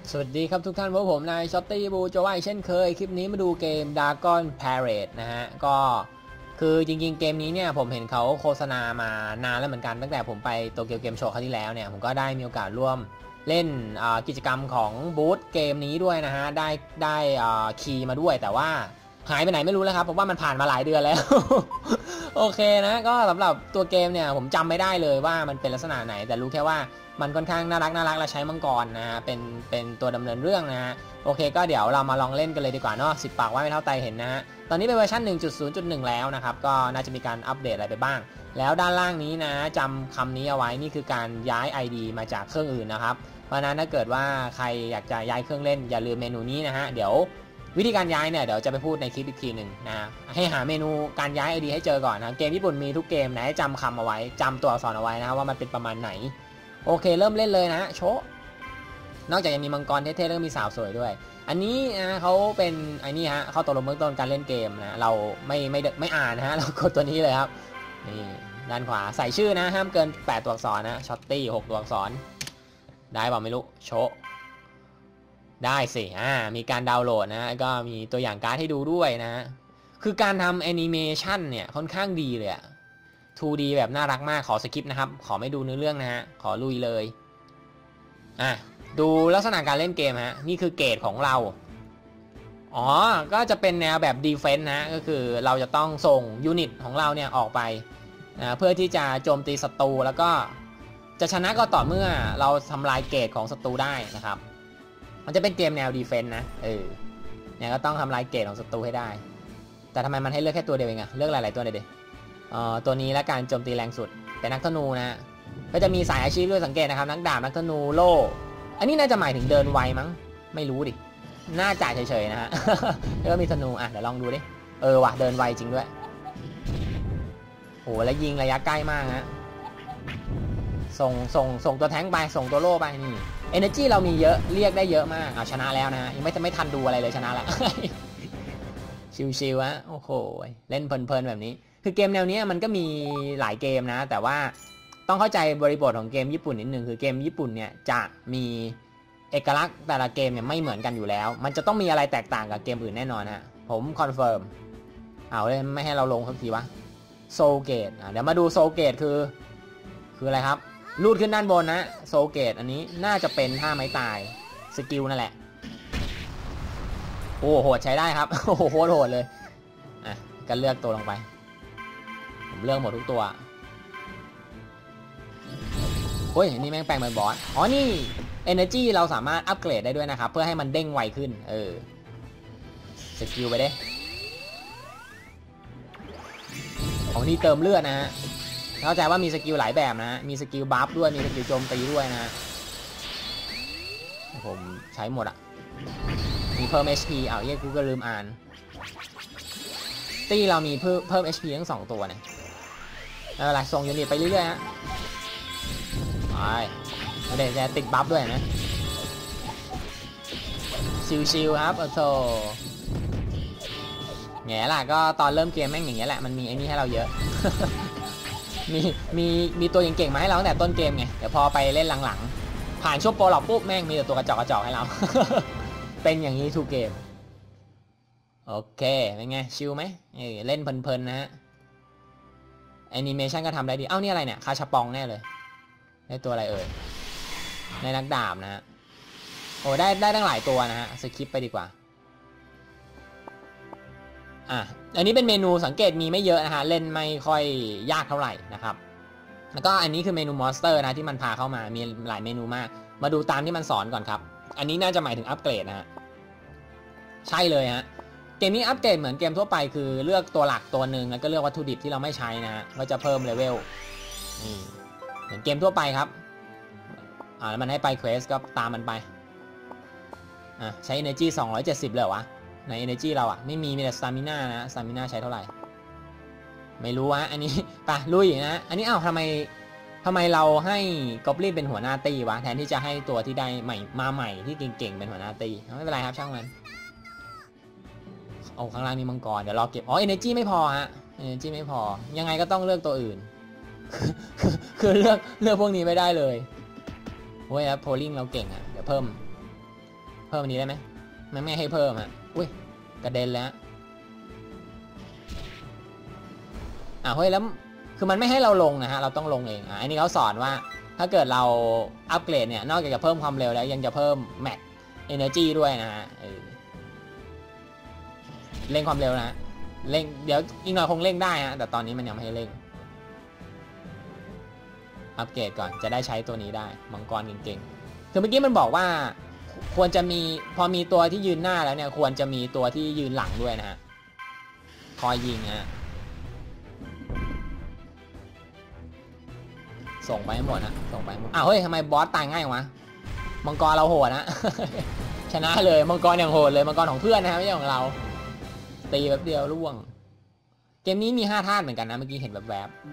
สวัสดีครับทุกท่านพบผมนายช็อตตี้บูโจว่าเช่นเคยคลิปนี้มาดูเกม Dragon Parade นะฮะก็คือจริงๆเกมนี้เนี่ยผมเห็นเขาโฆษณามานานแล้วเหมือนกันตั้งแต่ผมไปโตเกียวเกมโชว์ครั้งที่แล้วเนี่ยผมก็ได้มีโอกาสร่วมเล่นกิจกรรมของบูธเกมนี้ด้วยนะฮะได้คีย์มาด้วยแต่ว่าหายไปไหนไม่รู้แล้วครับเพราะว่ามันผ่านมาหลายเดือนแล้ว โอเคนะก็สำหรับตัวเกมเนี่ยผมจำไม่ได้เลยว่ามันเป็นลักษณะไหนแต่รู้แค่ว่ามันค่อนข้างน่ารักและใช้มังกรนะฮะเป็นตัวดำเนินเรื่องนะฮะโอเคก็เดี๋ยวเรามาลองเล่นกันเลยดีกว่าเนาะ10 ปากว่าไม่เท่าไตเห็นนะฮะตอนนี้เป็นเวอร์ชัน 1.0.1 แล้วนะครับก็น่าจะมีการอัปเดตอะไรไปบ้างแล้วด้านล่างนี้นะจำคำนี้เอาไว้นี่คือการย้าย ID มาจากเครื่องอื่นนะครับเพราะนั้นถ้าเกิดว่าใครอยากจะย้ายเครื่องเล่นอย่าลืมเมนูนี้นะฮะเดี๋ยววิธีการย้ายเนี่ยเดี๋ยวจะไปพูดในคลิปอีกทีหนึ่งนะให้หาเมนูการย้าย ID ให้เจอก่อนนะเกมญี่ปุ่นมีทุกเกมนะให้จำคำเอาไว้จำตัวอักษรเอาไว้นะว่ามันเป็นประมาณไหนโอเคเริ่มเล่นเลยนะโชว์นอกจากยังมีมังกรเท่ๆแล้วก็มีสาวสวยด้วยอันนี้นะเขาเป็นไอ้นี่ฮะเขาตกลงเบื้องต้นการเล่นเกมนะเราไม่อ่านนะฮะเรากดตัวนี้เลยครับนี่ด้านขวาใส่ชื่อนะห้ามเกิน8 ตัวอักษรนะช็อตตี้6 ตัวอักษรได้เปล่าไม่รู้โชว์ได้สิมีการดาวน์โหลดนะก็มีตัวอย่างการ์ดให้ดูด้วยนะคือการทำแอนิเมชันเนี่ยค่อนข้างดีเลยอะ 2D แบบน่ารักมากขอสกิปนะครับขอไม่ดูเนื้อเรื่องนะฮะขอลุยเลยดูลักษณะการเล่นเกมฮะนี่คือเกรดของเราก็จะเป็นแนวแบบดีเฟนส์นะก็คือเราจะต้องส่งยูนิตของเราเนี่ยออกไปเพื่อที่จะโจมตีศัตรูแล้วก็จะชนะก็ต่อเมื่อเราทำลายเกรดของศัตรูได้นะครับมันจะเป็นเกมแนวดีเฟนส์นะเนี่ยก็ต้องทำลายเกรดของศัตรูให้ได้แต่ทำไมมันให้เลือกแค่ตัวเดียวเองอะเลือกหลายๆตัวเลยดิตัวนี้และการโจมตีแรงสุดเป็นนักธนูนะก็จะมีสายอาชีพด้วยสังเกตนะครับนักดาบนักธนูโล่อันนี้น่าจะหมายถึงเดินไวมั้งไม่รู้ดิน่าจ่ายเฉยๆนะฮะ แล้วก็มีธนูเดี๋ยวลองดูดิว่ะเดินไวจริงด้วยโหแล้วยิงระยะใกล้มากฮะส่งตัวแท้งไปส่งตัวโล่ไปนี่ Energy เรามีเยอะเรียกได้เยอะมากชนะแล้วนะยังไม่ทันดูอะไรเลยชนะแล้ว ชิวๆโอ้โหเล่นเพลินๆแบบนี้คือเกมแนวนี้มันก็มีหลายเกมนะแต่ว่าต้องเข้าใจบริบทของเกมญี่ปุ่นนิดนึงคือเกมญี่ปุ่นเนี่ยจะมีเอกลักษณ์แต่ละเกมเนี่ยไม่เหมือนกันอยู่แล้วมันจะต้องมีอะไรแตกต่างกับเกมอื่นแน่นอนฮะผมคอนเฟิร์มเลยไม่ให้เราลงสักทีวะโซเกตเดี๋ยวมาดูโซเกตคืออะไรครับลูดขึ้นด้านบนนะโซเกตอันนี้น่าจะเป็นท่าไม้ตายสกิลนั่นแหละโอ้โหดใช้ได้ครับโอ้โหโหดเลยก็เลือกตัวลงไปผมเลือกหมดทุกตัวเฮ้ยนี่แม่งแปลงเป็นบอสนี่ Energy เราสามารถอัปเกรดได้ด้วยนะครับเพื่อให้มันเด้งไวขึ้นสกิลไปได้ของนี่เติมเลือดนะฮะเข้าใจว่ามีสกิลหลายแบบนะมีสกิลบัฟด้วยมีสกิลโจมตีด้วยนะผมใช้หมดมีเพิ่ม HPกูก็ลืมอ่านตีเรามีเพิ่ม HP ทั้ง2 ตัวเนี่ยอะไรส่งยูนิตไปเรื่อยๆฮะเดี๋ยวจะติดบัฟด้วยนะชิวๆครับแง่ล่ะก็ตอนเริ่มเกมแม่งอย่างเงี้ยแหละมันมีไอ้นี่ให้เราเยอะ มีตัวเก่งๆมาให้เราตั้งแต่ต้นเกมไงเดี๋ยวพอไปเล่นหลังๆผ่านช่วงโปรหลอกปุ๊บแม่งมีแต่ตัวกระจอกให้เรา เป็นอย่างนี้ทุกเกมโอเคเป็นไงชิลไหมเล่นเพลินๆนะฮะแอนิเมชันก็ทำได้ดีนี่อะไรเนี่ยคาชาปองแน่เลยได้ตัวอะไรในนักดาบนะฮะได้ตั้งหลายตัวนะฮะสคิปไปดีกว่าอันนี้เป็นเมนูสังเกตมีไม่เยอะนะฮะเล่นไม่ค่อยยากเท่าไหร่นะครับแล้วก็อันนี้คือเมนูมอนสเตอร์นะที่มันพาเข้ามามีหลายเมนูมากมาดูตามที่มันสอนก่อนครับอันนี้น่าจะหมายถึงอัปเกรดนะฮะใช่เลยฮะเกมนี้อัปเกรดเหมือนเกมทั่วไปคือเลือกตัวหลักตัวหนึ่งแล้วก็เลือกวัตถุดิบที่เราไม่ใช้นะฮะก็จะเพิ่มเลเวลนี่เหมือนเกมทั่วไปครับแล้วมันให้ไปเควสก็ตามมันไปใช้ Energy 270เลยวะใน Energy เราไม่มีแต่ Stamina นะ Stamina ใช้เท่าไหร่ไม่รู้อันนี้ไปลุยนะอันนี้ทำไมเราให้กอบลินเป็นหัวหน้าตีวะแทนที่จะให้ตัวที่ได้ใหม่ที่เก่งๆเป็นหัวหน้าตีไม่เป็นไรครับช่างมันข้างล่างมีมังกรเดี๋ยวรอเก็บEnergy ไม่พอฮะ Energy ไม่พอยังไงก็ต้องเลือกตัวอื่น คือเลือกพวกนี้ไม่ได้เลยโอ้ยโพลิ่งเราเก่งเดี๋ยวเพิ่มพิ่มอันนี้ได้ไหมไม่ให้เพิ่มฮะอุ้ยกระเด็นแล้วเฮ้ยแล้วคือมันไม่ให้เราลงนะฮะเราต้องลงเองอันนี้เขาสอนว่าถ้าเกิดเราอัปเกรดเนี่ยนอกจากจะเพิ่มความเร็วแล้วยังจะเพิ่มแม็กเอเนอร์จีด้วยนะฮะเร่งความเร็วนะเร่งเดี๋ยวอีกหน่อยคงเร่งได้ฮะแต่ตอนนี้มันยังไม่ให้เร่งอัปเกรดก่อนจะได้ใช้ตัวนี้ได้มังกรเก่งๆคือเมื่อกี้มันบอกว่าควรจะมีพอมีตัวที่ยืนหน้าแล้วเนี่ยควรจะมีตัวที่ยืนหลังด้วยนะฮะคอยยิงฮะส่งไปให้หมดนะส่งไปหมดเฮ้ยทำไมบอสตายง่ายวะมังกรเราโหดนะ ชนะเลยมังกรอย่างโหดเลยมังกรของเพื่อนนะไม่ใช่ของเราตีแบบเดียวร่วงเกมนี้มี5 ธาตุเหมือนกันนะเมื่อกี้เห็นแบบ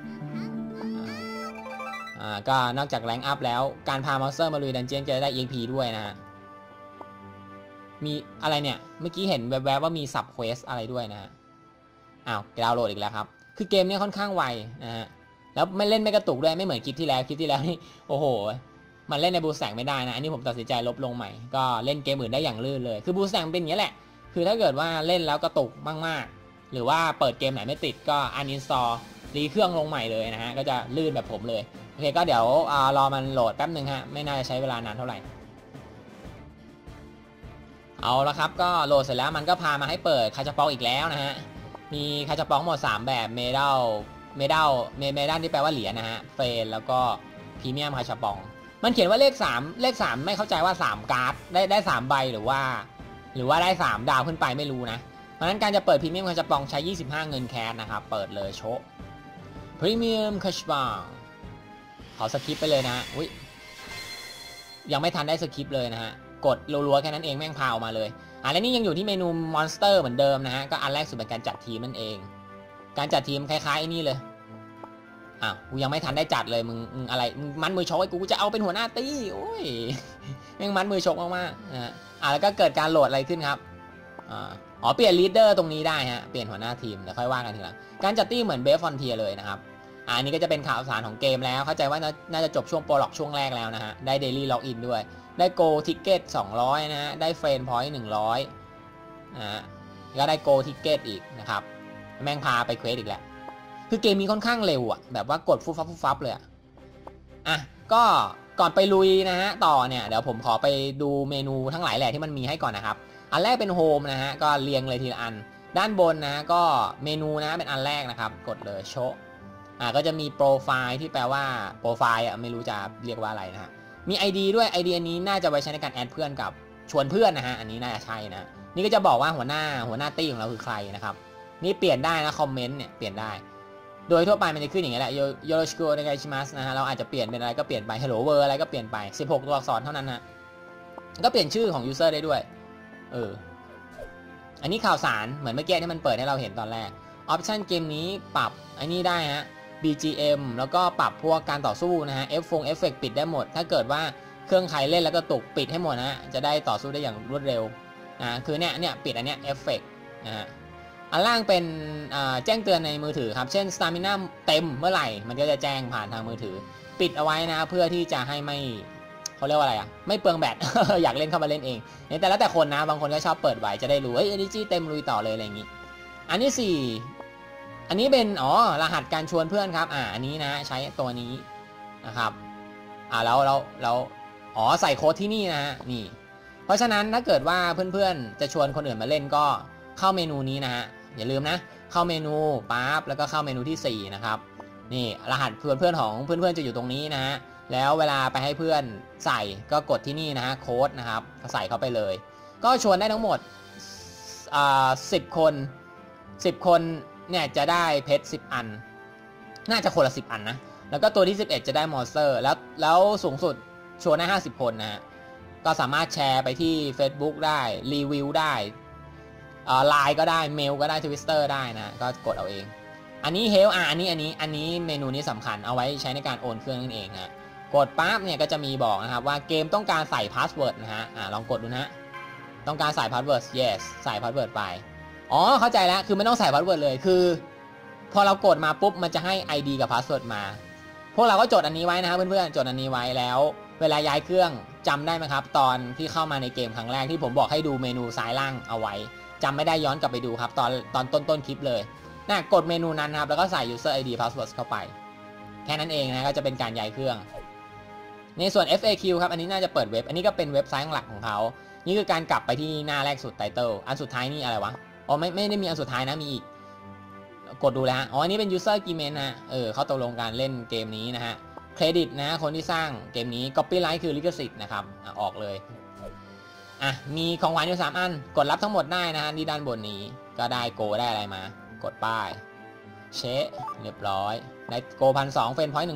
ก็นอกจากแรงอัพแล้วการพามอนสเตอร์มาลุยดันเจี้ยนจะได้ EXP ด้วยนะฮะมีอะไรเนี่ยเมื่อกี้เห็นแวบๆว่ามีซับเควสอะไรด้วยนะฮะดาวน์โหลดอีกแล้วครับคือเกมนี้ค่อนข้างไวนะฮะแล้วไม่เล่นไม่กระตุกด้วยไม่เหมือนคลิปที่แล้วนี่โอ้โหมันเล่นในบูสแสงไม่ได้นะอันนี้ผมตัดสินใจลบลงใหม่ก็เล่นเกมอื่นได้อย่างลื่นเลยคือบูสแสงเป็นอย่างนี้แหละคือถ้าเกิดว่าเล่นแล้วกระตุกมากๆหรือว่าเปิดเกมไหนไม่ติดก็อันอินสตอลรีเครื่องลงใหม่เลยนะฮะก็จะลื่นแบบผมเลยโอเคก็เดี๋ยวรอมันโหลดแป๊บนึงฮะไม่น่าจะใช้เวลานานเท่าไหร่เอาละครับก็โหลดเสร็จแล้วมันก็พามาให้เปิดคาชาปองอีกแล้วนะฮะมีคาชาปองหมด3แบบเมดัลที่แปลว่าเหรียญนะฮะเฟรนแล้วก็พรีเมียมคาชาปองมันเขียนว่าเลข3ไม่เข้าใจว่า3การ์ดได้3ใบหรือว่าได้3ดาวขึ้นไปไม่รู้นะเพราะนั้นการจะเปิดพรีเมียมคาชาปองใช้25เงินแคสนะครับเปิดเลยโชว์พรีเมียมคาชาปองขอสคิปไปเลยนะอุ๊ยยังไม่ทันได้สคิปเลยนะฮะกดรัวๆแค่นั้นเองแม่งพาออกมาเลยแล้วนี่ยังอยู่ที่เมนูมอนสเตอร์เหมือนเดิมนะฮะก็อันแรกสุดเป็นการจัดทีมนั่นเองการจัดทีมคล้ายๆไอ้นี่เลยกูยังไม่ทันได้จัดเลยมึงอะไรมึงมัดมือชกไอ้กูจะเอาเป็นหัวหน้าตี้โอ้ยแม่งมัดมือชกมากๆนะแล้วก็เกิดการโหลดอะไรขึ้นครับเปลี่ยนลีดเดอร์ตรงนี้ได้ฮะเปลี่ยนหัวหน้าทีมเดี๋ยวค่อยว่ากันทีหลังการจัดตี้เหมือนเบฟฟอนเทียเลยนะครับอันนี้ก็จะเป็นข่าวสารของเกมแล้วเข้าใจว่าน่าจะจบช่วงโปรล็อกช่วงแรกแล้วนะฮะได้เดลี่ล็อกอินด้วยได้โกทิกเก็ต200นะฮะได้เฟรนพอยต์100นะฮะก็ได้โกทิกเก็ตอีกนะครับแม่งพาไปเควสอีกแล้วคือเกมนี้ค่อนข้างเร็วแบบว่ากดฟุบเลยก็ก่อนไปลุยนะฮะต่อเนี่ยเดี๋ยวผมขอไปดูเมนูทั้งหลายแหละที่มันมีให้ก่อนนะครับอันแรกเป็นโฮมนะฮะก็เรียงเลยทีละอันด้านบนนะก็เมนูนะเป็นอันแรกนะครับกดเลยโชว์ก็จะมีโปรไฟล์ที่แปลว่าโปรไฟล์ไม่รู้จะเรียกว่าอะไรนะฮะมี ID ด้วย ID อันนี้น่าจะไว้ใช้ในการแอดเพื่อนกับชวนเพื่อนนะฮะอันนี้น่าจะใช่นะนี่ก็จะบอกว่าหัวหน้าตี้ของเราคือใครนะครับนี่เปลี่ยนได้นะคอมเมนต์เนี่ยเปลี่ยนได้โดยทั่วไปมันจะขึ้นอย่างนี้แหละโยโรชิโกะในไกชิมัสนะฮะเราอาจจะเปลี่ยนเป็นอะไรก็เปลี่ยนไปฮัลโหลเวอร์อะไรก็เปลี่ยนไป16ตัวอักษรเท่านั้นนะก็เปลี่ยนชื่อของยูเซอร์ได้ด้วยอันนี้ข่าวสารเหมือนเมื่อกี้ที่มันเปิดให้เราเห็นตอนแรกออปชันเกมนี้ปรับอันนี้ได้ฮะ BGM แล้วก็ปรับพวกการต่อสู้นะฮะเอฟเฟกต์ปิดได้หมดถ้าเกิดว่าเครื่องใครเล่นแล้วก็ตกปิดให้หมดนะจะได้ต่อสู้ได้อย่างรวดเร็วคือเนี่ยปิดอันเนี้ยเอฟเฟกต์นะฮะอันล่างเป็นแจ้งเตือนในมือถือครับเช่น Stamina เต็มเมื่อไหร่มันก็จะแจ้งผ่านทางมือถือปิดเอาไว้นะเพื่อที่จะให้ไม่เขาเรียกว่าอะไรไม่เปลืองแบต อยากเล่นเข้ามาเล่นเองแต่แล้วแต่คนนะบางคนก็ชอบเปิดไว้จะได้รู้energy เต็มลุยต่อเลยอะไรอย่างนี้อันที่4อันนี้เป็นรหัสการชวนเพื่อนครับอันนี้นะใช้ตัวนี้นะครับแล้วใส่โค้ดที่นี่นะนี่เพราะฉะนั้นถ้าเกิดว่าเพื่อนๆจะชวนคนอื่นมาเล่นก็เข้าเมนูนี้นะฮะอย่าลืมนะเข้าเมนูปั๊บแล้วก็เข้าเมนูที่4นะครับนี่รหัสเพื่อนของเพื่อนๆจะอยู่ตรงนี้นะฮะแล้วเวลาไปให้เพื่อนใส่ก็กดที่นี่นะฮะโค้ดนะครับใส่เข้าไปเลยก็ชวนได้ทั้งหมด10 คนเนี่ยจะได้เพชร10 อันน่าจะคนละ10 อันนะแล้วก็ตัวที่11จะได้มอนสเตอร์แล้วสูงสุดชวนได้50 คนนะฮะก็สามารถแชร์ไปที่ Facebook ได้รีวิวได้ไลน์ก็ได้เมลก็ได้ Twitter ได้นะก็กดเอาเองอันนี้เฮลอันนี้เมนูนี้สำคัญเอาไว้ใช้ในการโอนเครื่องนั่นเองนะกดปั๊บเนี่ยก็จะมีบอกนะครับว่าเกมต้องการใส่พาสเวิร์ดนะฮะลองกดดูนะต้องการใส่พาสเวิร์ด yes ใส่พาสเวิร์ดไปเข้าใจแล้วคือไม่ต้องใส่พาสเวิร์ดเลยคือพอเรากดมาปุ๊บมันจะให้ ID กับพาสเวิร์ดมาพวกเราก็จดอันนี้ไว้นะครับเพื่อนๆจดอันนี้ไว้แล้วเวลาย้ายเครื่องจำได้ไหมครับตอนที่เข้ามาในเกมครั้งแรกที่ผมบอกให้ดูเมนูซ้ายล่างเอาไว้จำไม่ได้ย้อนกลับไปดูครับตอนต้นคลิปเลยนะกดเมนูนั้นครับแล้วก็ใส่ user id password เข้าไปแค่นั้นเองนะก็จะเป็นการย้ายเครื่องในส่วน FAQ ครับอันนี้น่าจะเปิดเว็บอันนี้ก็เป็นเว็บไซต์หลักของเขานี่คือการกลับไปที่หน้าแรกสุด title อันสุดท้ายนี่อะไรวะอ๋อไม่ได้มีอันสุดท้ายนะมีอีกกดดูแล้วฮะอ๋ออันนี้เป็น user agreement นะเขาตกลงการเล่นเกมนี้นะฮะเครดิตนะคนที่สร้างเกมนี้ copyright คือลิขสิทธิ์นะครับออกเลยมีของขวัญอยู่3อันกดรับทั้งหมดได้นะฮะที่ด้านบนนี้ก็ได้โกได้อะไรมากดป้ายเชะเรียบร้อยได้โก1,200เฟรนพอยต์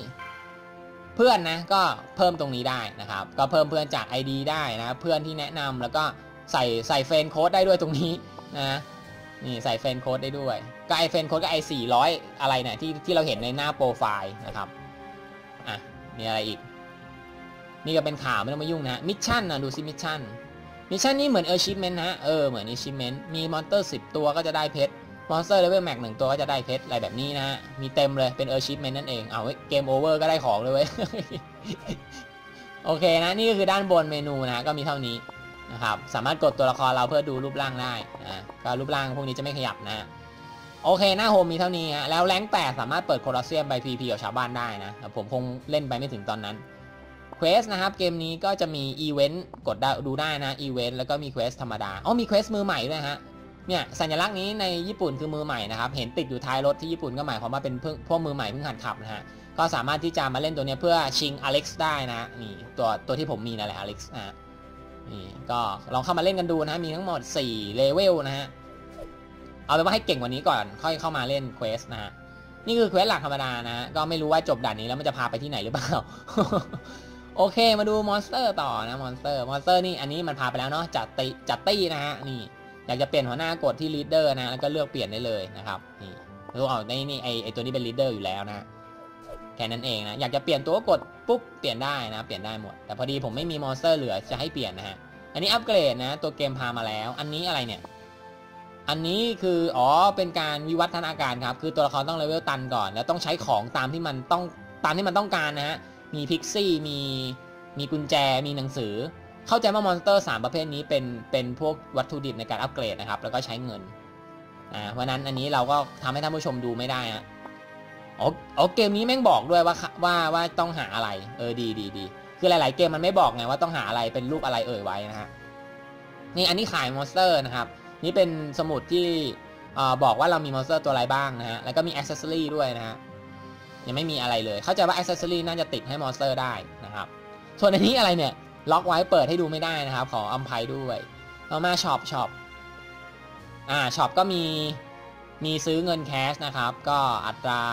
100เพื่อนนะก็เพิ่มตรงนี้ได้นะครับก็เพิ่มเพื่อนจาก ID ได้นะเพื่อนที่แนะนำแล้วก็ใส่เฟรนโค้ดได้ด้วยตรงนี้นะนี่ใส่เฟรนโค้ดได้ด้วยก็ไอเฟรนโค้ดก็ไอ400อะไรเนี่ยที่เราเห็นในหน้าโปรไฟล์นะครับมีอะไรอีกนี่ก็เป็นข่าวไม่ต้องมายุ่งนะมิชชั่นดูซิมิชชั่นนี่เหมือนachievement นะเหมือน achievement มีมอนสเตอร์10ตัวก็จะได้เพชรมอนสเตอร์เลเวลแม็ก1ตัวก็จะได้เพชรอะไรแบบนี้นะมีเต็มเลยเป็นachievement นั่นเองเอาเกมโอเวอร์ก็ได้ของเลยเว้ย โอเคนะนี่ก็คือด้านบนเมนูนะก็มีเท่านี้นะครับสามารถกดตัวละครเราเพื่อดูรูปร่างได้นะก็รูปร่างพวกนี้จะไม่ขยับนะโอเคหน้าโฮมมีเท่านี้ฮะแล้วแรง8สามารถเปิดโคลอสเซียมไป PVP กับชาวบ้านได้นะผมคงเล่นไปไม่ถึงตอนนั้นเควสนะครับเกมนี้ก็จะมีอีเวนต์กดดูได้นะอีเวนต์แล้วก็มีเควสธรรมดามีเควสมือใหม่ด้วยฮะเนี่ยสัญลักษณ์นี้ในญี่ปุ่นคือมือใหม่นะครับเห็นติดอยู่ท้ายรถที่ญี่ปุ่นก็หมายความว่าเป็นพวกมือใหม่เพิ่งหัดขับนะฮะก็สามารถที่จะมาเล่นตัวนี้เพื่อชิงอเล็กซ์ได้นะนี่ตัวที่ผมมีนั่นแหละอเล็กซ์นี่ก็ลองเข้ามาเล่นกันดูนะมีทั้งหมด4เลเวลนะฮะเอาเป็นว่าให้เก่งกว่านี้ก่อนค่อยเข้ามาเล่นเควสนะฮะนี่คือเควสหลักธรรมดานะก็ไม่รู้ว่าจบด่านนี้แล้วมันจะพาไปที่ไหนหรือเปล่า โอเคมาดูมอนสเตอร์ต่อนะมอนสเตอร์นี่อันนี้มันพาไปแล้วเนาะจัดตี้นะฮะนี่อยากจะเปลี่ยนหัวหน้ากดที่ลีดเดอร์นะแล้วก็เลือกเปลี่ยนได้เลยนะครับนี่รู้เอานี่ไอตัวนี้เป็นลีดเดอร์อยู่แล้วนะแค่นั้นเองนะอยากจะเปลี่ยนตัวกดปุ๊บเปลี่ยนได้นะเปลี่ยนได้หมดแต่พอดีผมไม่มีมอนสเตอร์เหลือจะให้เปลี่ยนนะฮะอันนี้อัปเกรดนะตัวเกมพามาแล้วอันนี้อะไรเนี่ยอันนี้คือเป็นการวิวัฒนาการครับคือตัวละครต้องเลเวลตันก่อนแล้วต้องใช้ของตามที่มันต้องการนะฮะมีพิกซี่มีกุญแจมีหนังสือเข้าใจว่ามอนสเตอร์3ประเภทนี้เป็นพวกวัตถุดิบในการอัปเกรดนะครับแล้วก็ใช้เงินเพราะนั้นอันนี้เราก็ทำให้ท่านผู้ชมดูไม่ได้ฮะเกมนี้แม่งบอกด้วยว่าต้องหาอะไรดีคือหลายๆเกมมันไม่บอกไงว่าต้องหาอะไรเป็นรูปอะไรไว้นะฮะนี่อันนี้ขายมอนสเตอร์นะครับนี่เป็นสมุดที่บอกว่าเรามีมอนสเตอร์ตัวอะไรบ้างนะฮะแล้วก็มีอ็อกเซสซอรี่ด้วยนะฮะยังไม่มีอะไรเลยเข้าใจว่าอ็อกเซสซอรี่น่าจะติดให้มอนสเตอร์ได้นะครับส่วนอันนี้อะไรเนี่ยล็อกไว้เปิดให้ดูไม่ได้นะครับขออภัยด้วยต่อมาช็อปช็อปก็มีซื้อเงินแคชนะครับก็อัตรา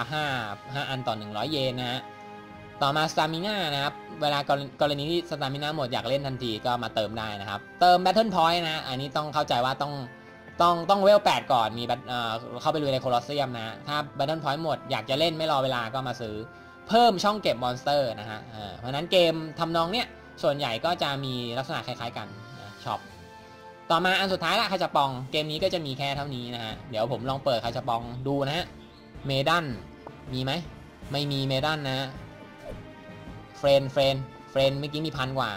5อันต่อ100เยนนะฮะต่อมาสตามิน่านะครับเวลากรณีที่สตามิน่าหมดอยากเล่นทันทีก็มาเติมได้นะครับเติมแบทเทิลพอยต์นะอันนี้ต้องเข้าใจว่าต้องเวล8ก่อนมีเข้าไปลุยในโคลอสเซียมนะถ้าแบทเทิลพอยต์หมดอยากจะเล่นไม่รอเวลาก็มาซื้อเพิ่มช่องเก็บมอนสเตอร์นะฮะเพราะนั้นเกมทำนองเนี้ยส่วนใหญ่ก็จะมีลักษณะคล้ายๆกันนะช็อปต่อมาอันสุดท้ายละคาชาปองเกมนี้ก็จะมีแค่เท่านี้นะฮะเดี๋ยวผมลองเปิดคาชาปองดูนะฮะเมดันมีไหมไม่มีเมดันนะเฟรนเมื่อกี้มี1,000 กว่า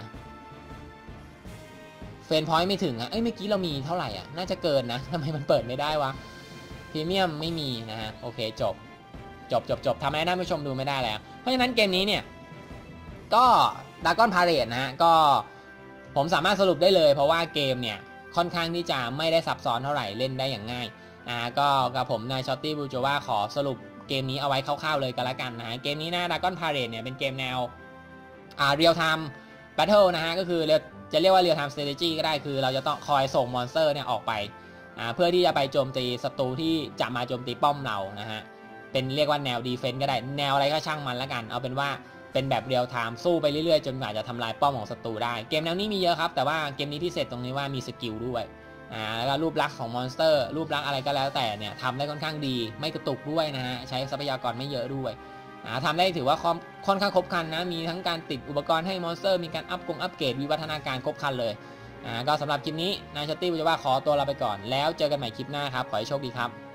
เฟรนพอยต์ไม่ถึงฮะเมื่อกี้เรามีเท่าไหร่อ่ะน่าจะเกินนะทำไมมันเปิดไม่ได้วะพรีเมียมไม่มีนะฮะโอเคจบทำให้ท่านผู้ชมดูไม่ได้แล้วเพราะฉะนั้นเกมนี้เนี่ยก็ดากอนพาเรดนะฮะก็ผมสามารถสรุปได้เลยเพราะว่าเกมเนี่ยค่อนข้างที่จะไม่ได้ซับซ้อนเท่าไหร่เล่นได้อย่างง่ายก็กับผมนายช็อตตี้บูโจว่าขอสรุปเกมนี้เอาไว้คร่าวๆเลยกันละกันนะฮะเกมนี้นะดากอนพาเรดเนี่ยเป็นเกมแนวเรียลไทม์แบทเทิลนะฮะก็คือจะเรียกว่าเรียลไทม์สเตรจี้ก็ได้คือเราจะต้องคอยส่งมอนสเตอร์เนี่ยออกไปเพื่อที่จะไปโจมตีศัตรูที่จะมาโจมตีป้อมเรานะฮะเป็นเรียกว่าแนวดีเฟนส์ก็ได้แนวอะไรก็ช่างมันละกันเอาเป็นว่าเป็นแบบเรียลไทม์สู้ไปเรื่อยๆจนกว่าจะทำลายป้อมของศัตรูได้เกมแนวนี้มีเยอะครับแต่ว่าเกมนี้พิเศษตรงนี้ว่ามีสกิลด้วยแล้วก็รูปลักษณ์ของมอนสเตอร์รูปลักษณ์อะไรก็แล้วแต่เนี่ยทำได้ค่อนข้างดีไม่กระตุกด้วยนะฮะใช้ทรัพยากรไม่เยอะด้วยทำได้ถือว่าค่อนข้างครบครันนะมีทั้งการติดอุปกรณ์ให้มอนสเตอร์มีการอัปเกรดวิวัฒนาการครบครันเลยก็สำหรับคลิปนี้นายชัตตี้จะว่าขอตัวลาไปก่อนแล้วเจอกันใหม่คลิปหน้าครับขอให้โชคดีครับ